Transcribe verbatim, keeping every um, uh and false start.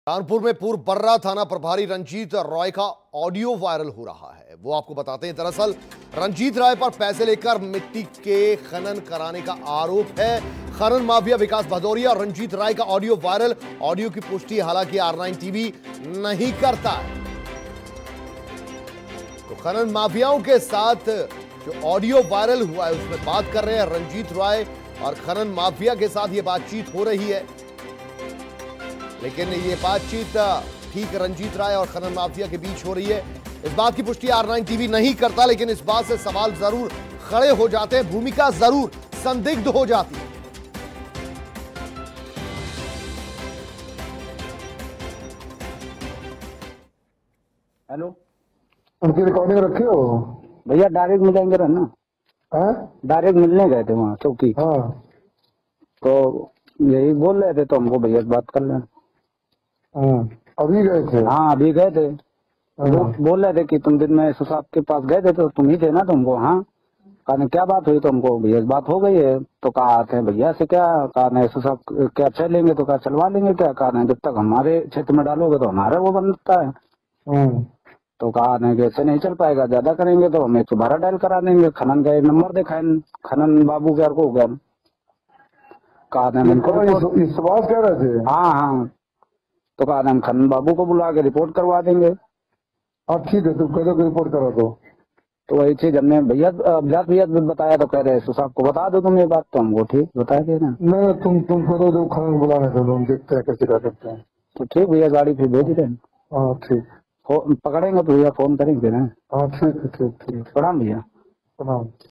कानपुर में पूर्व बर्रा थाना प्रभारी रंजीत रॉय का ऑडियो वायरल हो रहा है। वो आपको बताते हैं, दरअसल रंजीत राय पर पैसे लेकर मिट्टी के खनन कराने का आरोप है। खनन माफिया विकास भदौरिया और रंजीत राय का ऑडियो वायरल। ऑडियो की पुष्टि हालांकि आर नाइन टीवी नहीं करता है। तो खनन माफियाओं के साथ जो ऑडियो वायरल हुआ है उसमें बात कर रहे हैं रंजीत राय और खनन माफिया के साथ ये बातचीत हो रही है। लेकिन ये बातचीत ठीक रंजीत राय और खनन माफिया के बीच हो रही है। इस बात की पुष्टि आर नाइन टीवी नहीं करता, लेकिन इस बात से सवाल जरूर खड़े हो जाते हैं, भूमिका जरूर संदिग्ध हो जाती है। हेलो, उनकी रिकॉर्डिंग रखी हो भैया? डायरेक्ट मिलेंगे रहना। डायरेक्ट मिलने गए थे वहाँ चौकी। हाँ, तो यही बोल रहे थे तो हमको भैया बात कर लें। अभी गए थे? हाँ, अभी गए थे। वो बोल रहे थे कि तुम दिन में एस साहब के पास गए थे तो तुम ही थे ना। तुमको हाँ कहा क्या बात हुई? तो हमको भैया बात हो गई है। तो कहा थे भैया से क्या कहा, एस साहब क्या चल लेंगे? तो कहा चलवा लेंगे। क्या कहा, जब तक हमारे क्षेत्र में डालोगे तो हमारे वो बनता है। तो कहा नहीं कि ऐसे नहीं चल पाएगा, ज्यादा करेंगे तो हम एक सौ बारह डायल करा देंगे। खनन का नंबर दिखाए, खनन बाबू के को गया कहा इस बात कह रहे थे। हाँ हाँ, तो कहा हम खनन बाबू को बुला के रिपोर्ट करवा देंगे। हाँ ठीक है, तुम कह दो रिपोर्ट करा दो। तो वही चीज हमने भैया अभिजात भैया बताया तो कह रहे साहब को बता दो तुम ये बात। तो हमको ठीक बता दे ना। नहीं, तुम तुम करो दो, खनन बुलाने दो, हम देखते हैं कैसे कर सकते हैं। तो ठीक भैया, गाड़ी फिर भेज रहे हैं। हाँ ठीक, पकड़ेंगे तो भैया फोन करेंगे ना। हाँ ठीक है, ठीक ठीक। प्रणाम भैया। प्रणाम।